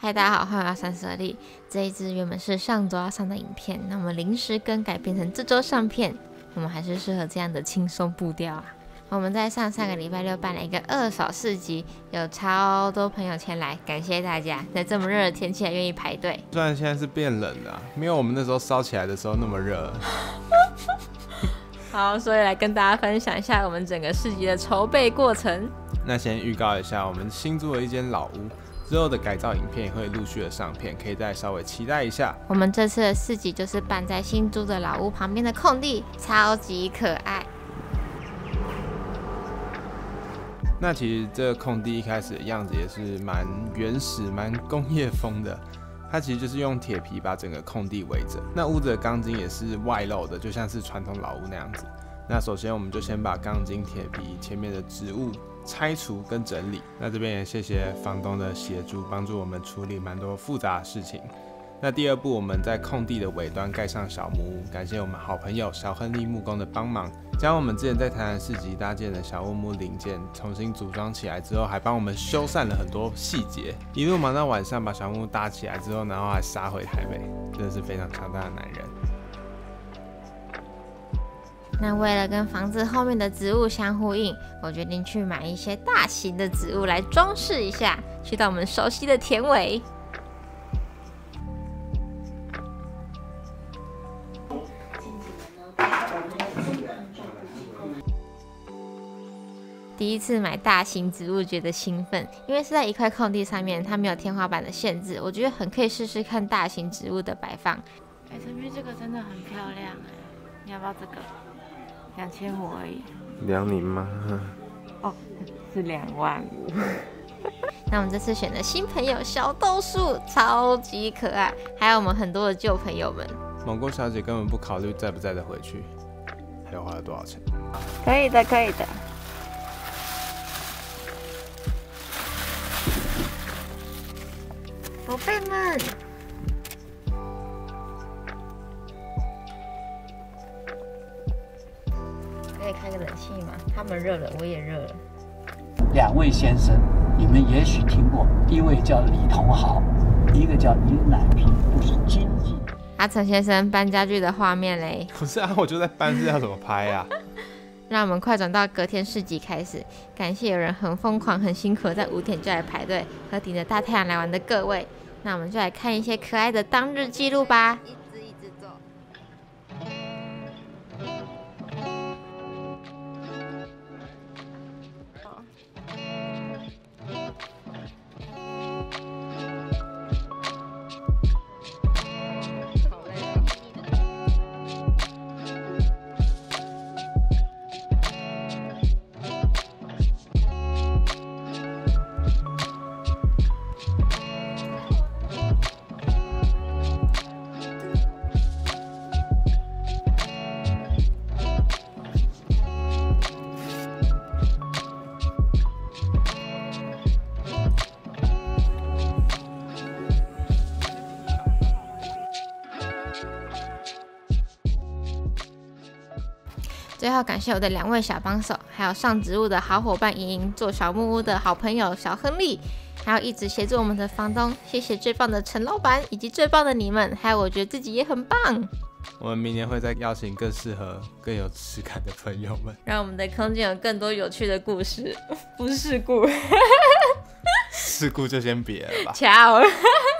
嗨，大家好，欢迎来到32粒。这一支原本是上周要上的影片，那我们临时更改变成这周上片。我们还是适合这样的轻松步调啊。我们在上个礼拜六办了一个二手市集，有超多朋友前来，感谢大家在这么热的天气还愿意排队。 虽然现在是变冷了，没有我们那时候烧起来的时候那么热。 好，所以来跟大家分享一下我们整个市集的筹备过程。 那先预告一下，我们新租了一间老屋，之后的改造影片也会陆续的上片，可以再稍微期待一下。 我们这次的市集就是办在新租的老屋旁边的空地，超级可爱。 那其实这个空地一开始的样子也是蛮原始、蛮工业风的。它其实就是用铁皮把整个空地围着，那屋子的钢筋也是外露的，就像是传统老屋那样子。那首先我们就先把钢筋、铁皮前面的植物拆除跟整理。那这边也谢谢房东的协助，帮助我们处理蛮多复杂的事情。那第二步，我们在空地的尾端盖上小木屋，感谢我们好朋友小亨利木工的帮忙，将我们之前在台南市集搭建的小木屋零件重新组装起来之后，还帮我们修缮了很多细节，一路忙到晚上把小木屋搭起来之后，然后还杀回台北，真的是非常强大的男人。 那为了跟房子后面的植物相呼应，我决定去买一些大型的植物来装饰一下，去到我们熟悉的田尾。第一次买大型植物觉得兴奋，因为是在一块空地上面，它没有天花板的限制，我觉得很可以试试看大型植物的摆放。陈斌，这个真的很漂亮哎，你要不要这个？2500而已。 量你妈！ 哦，是25000。那我们这次选的新朋友小豆树，超级可爱，还有我们很多的旧朋友们。 某国小姐根本不考虑载不载得回去，还有花了多少钱？ 可以的，可以的。宝贝们，可以开个冷气吗？他们热了，我也热了。 2位先生，你们也许听过，一位叫李同豪，一个叫尹乃平，都是经济。 陈先生搬家具的画面嘞？ 不是啊，我就在搬，是要怎么拍啊？ 让我们快转到隔天市集开始，感谢有人很疯狂、很辛苦的在5点就来排队，和顶着大太阳来玩的各位。那我们就来看一些可爱的当日记录吧。一直做。最后感谢我的2位小帮手，还有上植物的好伙伴莹莹，做小木屋的好朋友小亨利，还有一直协助我们的房东，谢谢最棒的陈老板，以及最棒的你们，还有我觉得自己也很棒。 我们明年会再邀请更适合、更有质感的朋友们， 让我们的空间有更多有趣的故事，不是事故。 事故就先别了吧。 Ciao